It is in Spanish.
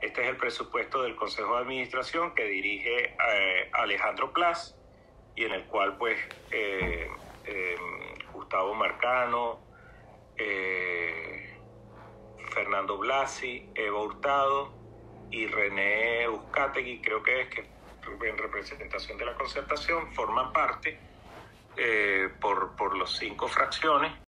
Este es el presupuesto del Consejo de Administración que dirige Alejandro Plas y en el cual pues Gustavo Marcano, Fernando Blasi, Eva Hurtado y René Uzcategui, creo que en representación de la Concertación, forman parte por los 5 fracciones.